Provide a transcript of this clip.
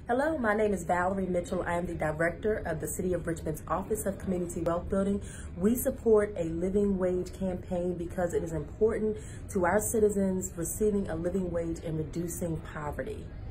Hello, my name is Valaryee Mitchell. I am the Director of the City of Richmond's Office of Community Wealth Building. We support a living wage campaign because it is important to our citizens receiving a living wage and reducing poverty.